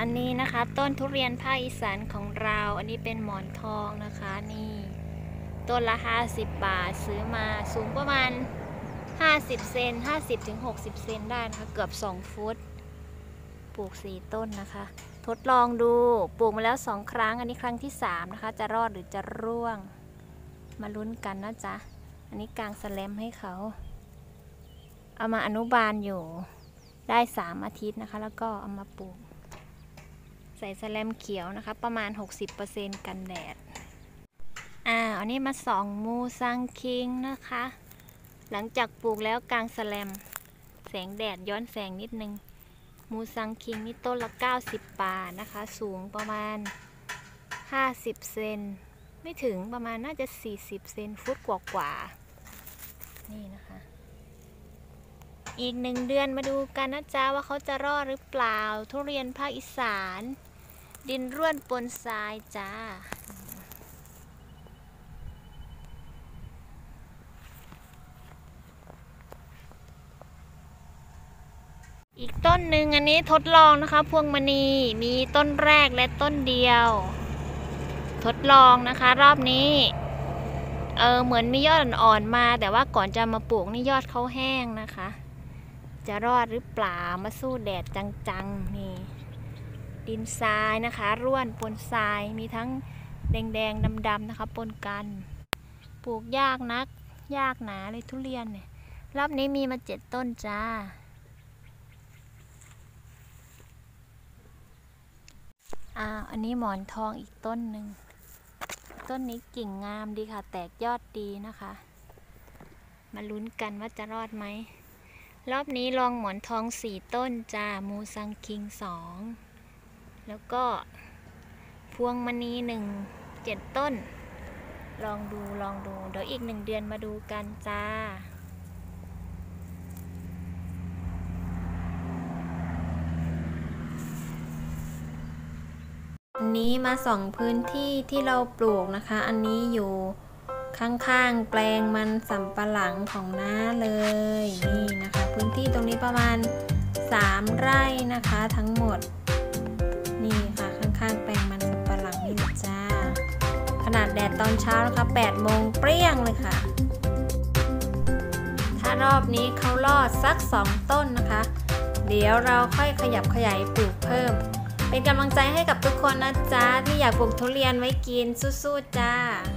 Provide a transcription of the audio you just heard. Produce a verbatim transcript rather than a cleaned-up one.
อันนี้นะคะต้นทุเรียนภาคอีสานของเราอันนี้เป็นหมอนทองนะคะนี่ต้นละห้าสิบบาทซื้อมาสูงประมาณห้าสิบเซนห้าสิบถึงหกสิบเซนได้นะคะเกือบสองฟุตปลูกสี่ต้นนะคะทดลองดูปลูกมาแล้วสองครั้งอันนี้ครั้งที่สามนะคะจะรอดหรือจะร่วงมาลุ้นกันนะจ๊ะอันนี้กางสแลมให้เขาเอามาอนุบาลอยู่ได้สามอาทิตย์นะคะแล้วก็เอามาปลูกใส่สแลมเขียวนะคะประมาณ หกสิบเปอร์เซ็นต์ กันแดดอ่าอันนี้มาส่องมูซังคิงนะคะหลังจากปลูกแล้วกางสแลมแสงแดดย้อนแสงนิดนึงมูซังคิงนี่ต้นละเก้าสิบบาทนะคะสูงประมาณห้าสิบเซนไม่ถึงประมาณน่าจะสี่สิบเซนฟุตกว่าๆนี่นะคะอีกหนึ่งเดือนมาดูกันนะจ๊ะว่าเขาจะรอดหรือเปล่าทุเรียนภาคอีสานดินร่วนปนทรายจ้าอีกต้นหนึ่งอันนี้ทดลองนะคะพวงมณีมีต้นแรกและต้นเดียวทดลองนะคะรอบนี้เออเหมือนมียอดอ่อนๆมาแต่ว่าก่อนจะมาปลูกนี่ยอดเขาแห้งนะคะจะรอดหรือเปล่ามาสู้แดดจังๆนี่ดินทรายนะคะร่วนปนทรายมีทั้งแดงๆดำๆนะคะปนกันปลูกยากนักยากหนาเลยทุเรียนเนี่ยรอบนี้มีมาเจ็ดต้นจ้าอ่าอันนี้หมอนทองอีกต้นหนึ่งต้นนี้กิ่งงามดีค่ะแตกยอดดีนะคะมาลุ้นกันว่าจะรอดไหมรอบนี้ลองหมอนทองสี่ต้นจ้ามูซังคิงสองแล้วก็พวงมณีหนึ่งเจ็ดต้นลองดูลองดูเดี๋ยวอีกหนึ่งเดือนมาดูกันจ้าอันนี้มาส่องพื้นที่ที่เราปลูกนะคะอันนี้อยู่ข้างๆแปลงมันสำปะหลังของน้าเลยนี่นะคะพื้นที่ตรงนี้ประมาณสามไร่นะคะทั้งหมดนี่ค่ะข้างๆแปลงมันสำปะหลังนี่นะจ้าขนาดแดดตอนเช้านะคะแปดโมงเปรี้ยงเลยค่ะถ้ารอบนี้เขารอดสักสองต้นนะคะเดี๋ยวเราค่อยขยับขยายปลูกเพิ่มเป็นกำลังใจให้กับทุกคนนะจ๊ะที่อยากปลูกทุเรียนไว้กินสู้ๆจ้า